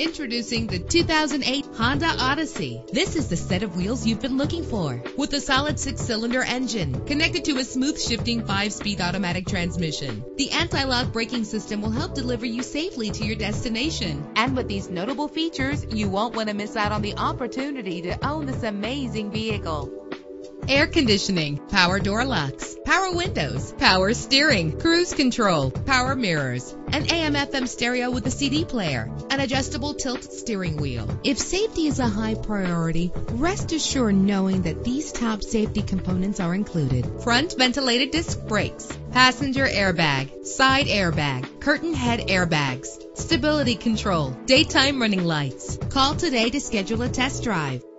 Introducing the 2008 Honda Odyssey. This is the set of wheels you've been looking for, with a solid 6-cylinder engine connected to a smooth shifting 5-speed automatic transmission. The anti-lock braking system will help deliver you safely to your destination. And with these notable features, you won't want to miss out on the opportunity to own this amazing vehicle. Air conditioning, power door locks, power windows, power steering, cruise control, power mirrors, an AM/FM stereo with a CD player, an adjustable tilt steering wheel. If safety is a high priority, rest assured knowing that these top safety components are included: front ventilated disc brakes, passenger airbag, side airbag, curtain head airbags, stability control, daytime running lights. Call today to schedule a test drive.